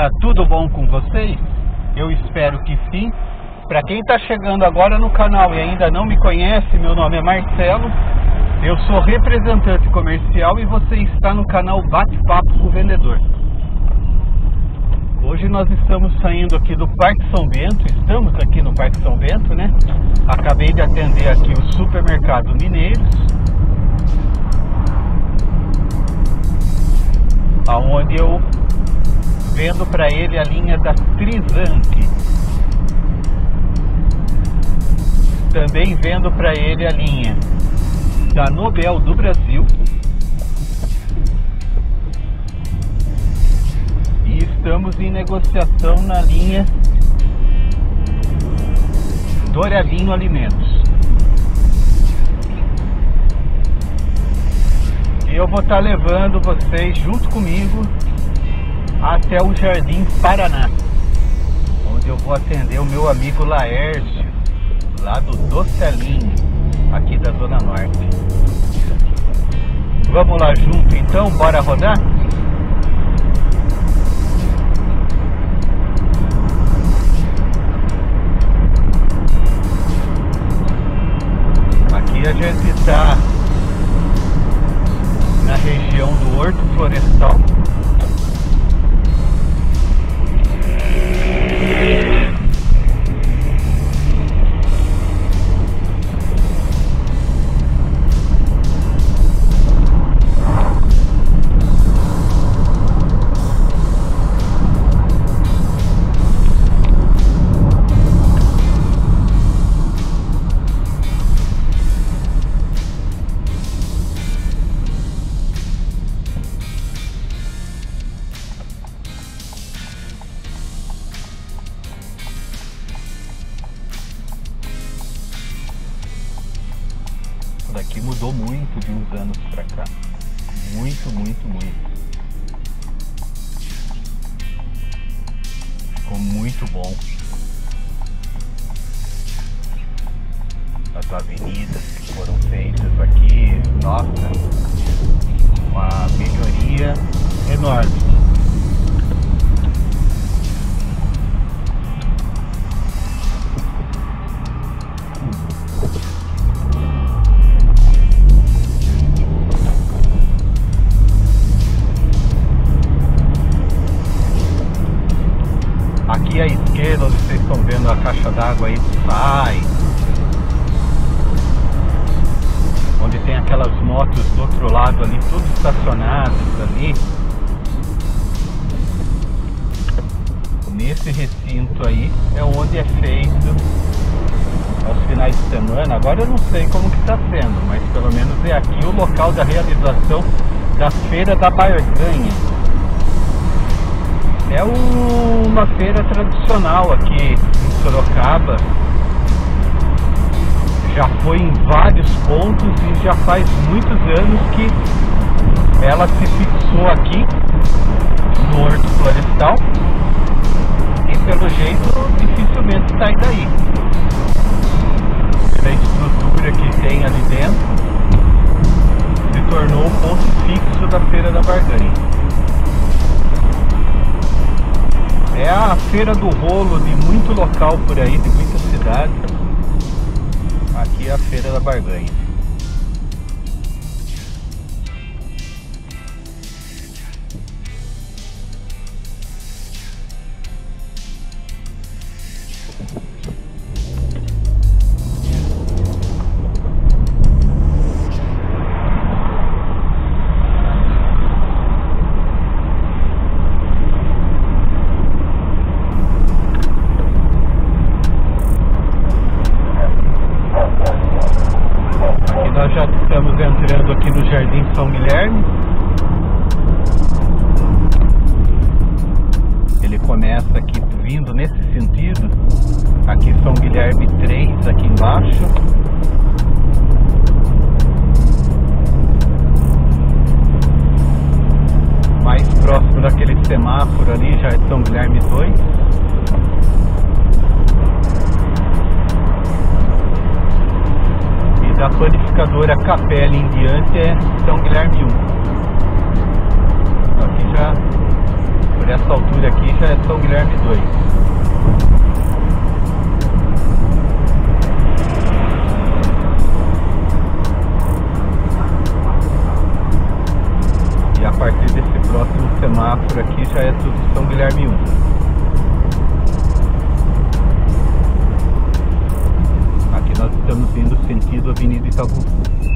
Tá tudo bom com vocês? Eu espero que sim. Para quem está chegando agora no canal e ainda não me conhece, meu nome é Marcelo. Eu sou representante comercial e você está no canal Bate-Papo com o Vendedor. Hoje nós estamos saindo aqui do Parque São Bento. Estamos aqui no Parque São Bento, né? Acabei de atender aqui o Supermercado Mineiros, aonde eu vendo para ele a linha da Trizante. Também vendo para ele a linha da Nobel do Brasil. E estamos em negociação na linha Doralino Alimentos. E eu vou estar levando vocês junto comigo até o Jardim Paraná, onde eu vou atender o meu amigo Laércio, lá do Docelinho, aqui da Zona Norte. Vamos lá junto então, bora rodar? Aqui a gente está na região do Horto Florestal. Daqui mudou muito de uns anos pra cá. Muito. Ficou muito bom. As avenidas que foram feitas aqui, nossa, uma melhoria enorme. Aqui à esquerda, onde vocês estão vendo a caixa d'água aí do SAI, onde tem aquelas motos do outro lado ali, tudo estacionadas ali. Nesse recinto aí é onde é feito aos finais de semana. Agora eu não sei como que está sendo, mas pelo menos é aqui o local da realização da Feira da Barganha. É uma feira tradicional aqui em Sorocaba. Já foi em vários pontos e já faz muitos anos que ela se fixou aqui no Horto Florestal. E pelo jeito dificilmente sai daí. Pela estrutura que tem ali dentro, se tornou o ponto fixo da Feira da Barganha. É a feira do rolo de muito local por aí, de muita cidade. Aqui é a Feira da Barganha. Estamos entrando aqui no Jardim São Guilherme. Ele começa aqui vindo nesse sentido. Aqui São Guilherme 3 aqui embaixo. Mais próximo daquele semáforo ali já é São Guilherme 2. Da panificadora Capelli em diante é São Guilherme 1. Aqui já Por essa altura aqui já é São Guilherme 2. E a partir desse próximo semáforo aqui já é tudo São Guilherme 1. Aqui nós estamos indo sentido Avenida Itaú.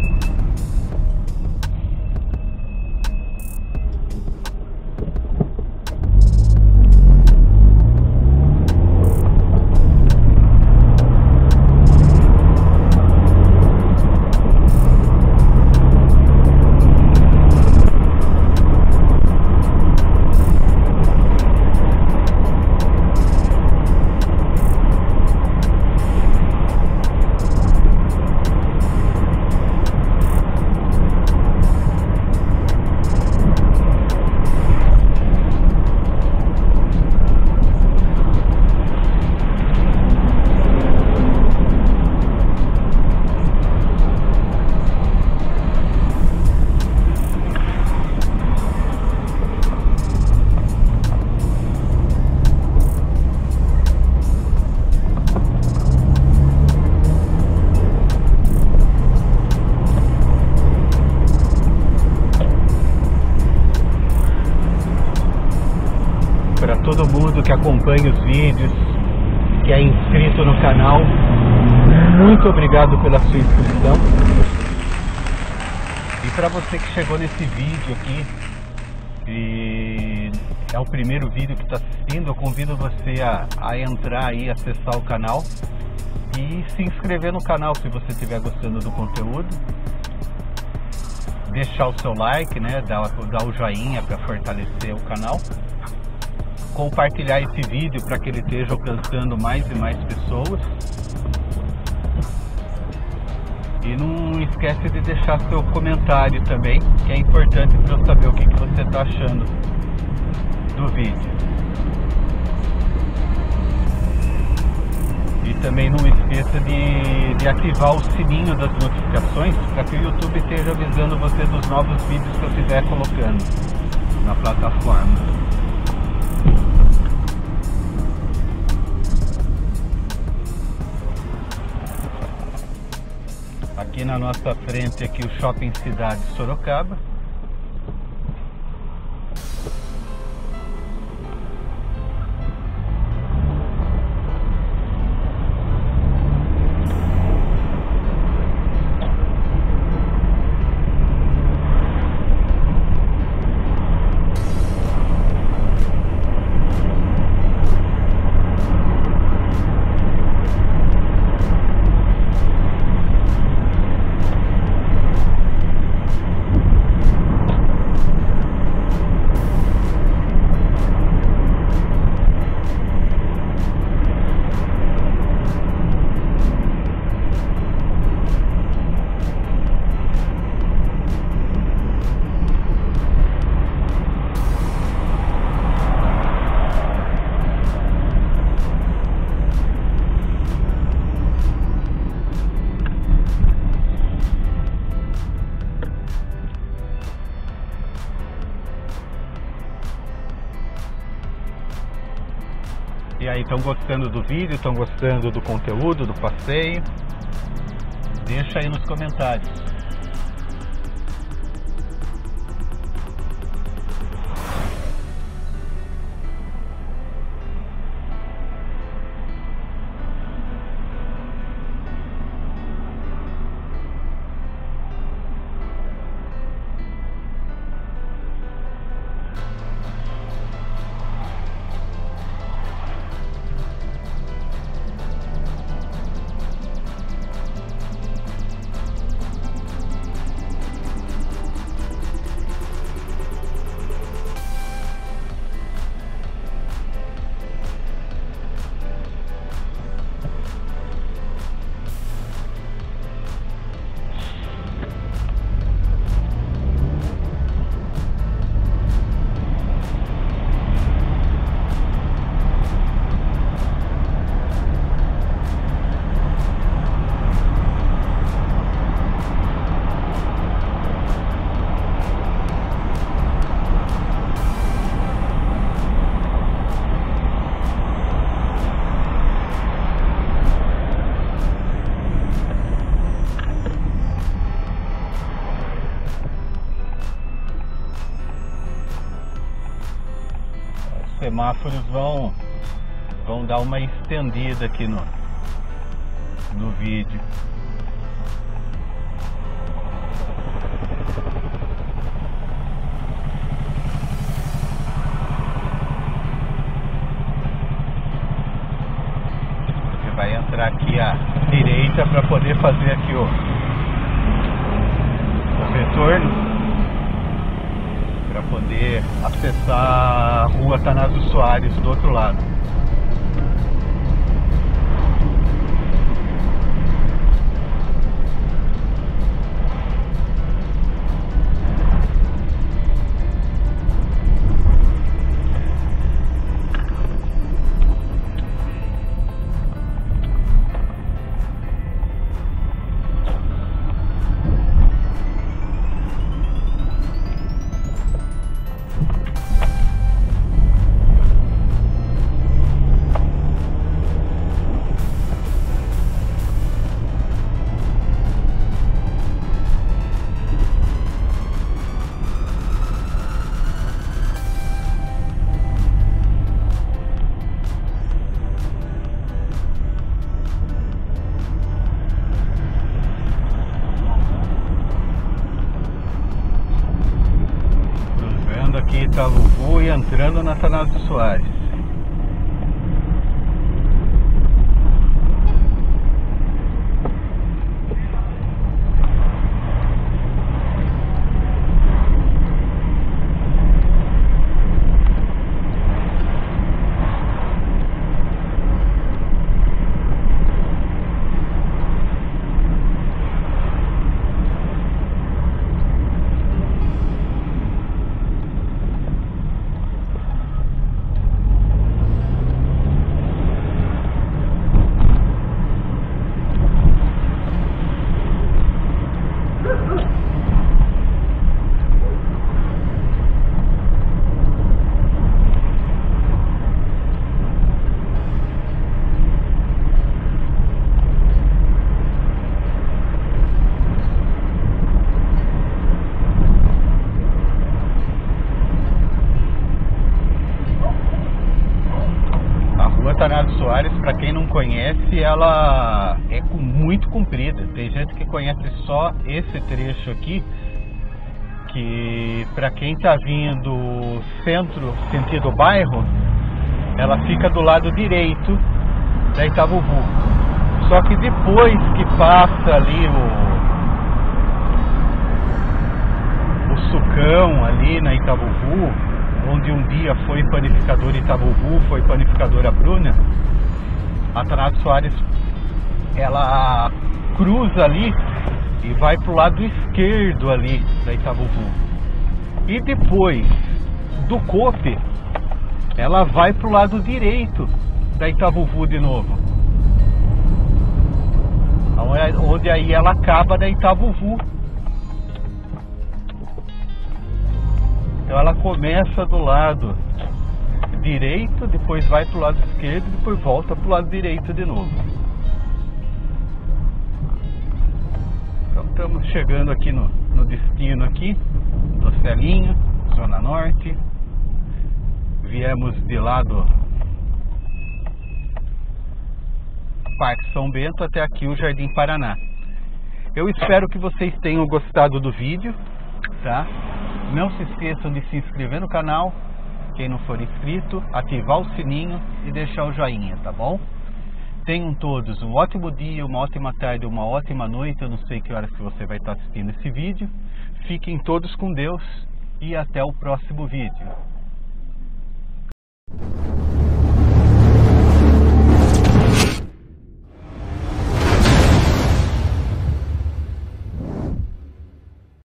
Para todo mundo que acompanha os vídeos, que é inscrito no canal, muito obrigado pela sua inscrição. E para você que chegou nesse vídeo aqui, e é o primeiro vídeo que está assistindo, eu convido você a entrar aí, acessar o canal e se inscrever no canal se você estiver gostando do conteúdo. Deixar o seu like, né? Dar o joinha para fortalecer o canal. Compartilhar esse vídeo para que ele esteja alcançando mais e mais pessoas. E não esquece de deixar seu comentário também, que é importante para eu saber o que você está achando do vídeo. E também não esqueça de ativar o sininho das notificações para que o YouTube esteja avisando você dos novos vídeos que eu estiver colocando na plataforma. Aqui na nossa frente aqui o Shopping Cidade Sorocaba. E aí, estão gostando do vídeo? Estão gostando do conteúdo, do passeio? Deixa aí nos comentários. semáforos vão dar uma estendida aqui no vídeo. Você vai entrar aqui à direita para poder fazer aqui o retorno, para poder acessar a rua Atanásio Soares do outro lado. Aqui Italuvu e entrando na Atanásio Soares. Atanásio Soares, para quem não conhece, ela é muito comprida. Tem gente que conhece só esse trecho aqui, que para quem está vindo centro, sentido bairro, ela fica do lado direito da Itabuvu. Só que depois que passa ali o sucão ali na Itabuvu, onde um dia foi panificador Itabuvu, foi panificadora Bruna, a Atanásio Soares, ela cruza ali e vai pro lado esquerdo ali da Itabuvu. E depois do Cope, ela vai pro lado direito da Itabuvu de novo, onde aí ela acaba da Itabuvu. Então ela começa do lado direito, depois vai para o lado esquerdo, depois volta para o lado direito de novo. Então estamos chegando aqui no destino aqui, do Celinho, Zona Norte. Viemos de lá do Parque São Bento até aqui o Jardim Paraná. Eu espero que vocês tenham gostado do vídeo, tá? Não se esqueçam de se inscrever no canal, quem não for inscrito, ativar o sininho e deixar o joinha, tá bom? Tenham todos um ótimo dia, uma ótima tarde, uma ótima noite. Eu não sei que horas que você vai estar assistindo esse vídeo. Fiquem todos com Deus e até o próximo vídeo.